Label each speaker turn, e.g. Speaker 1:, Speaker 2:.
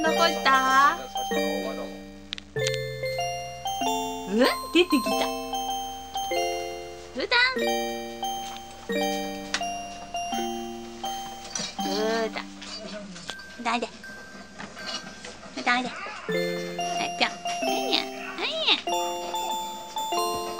Speaker 1: どこ行った？出てきた。うだん。うだ。うだんで。うだんで。はい、ぴょん。はいや。はいや。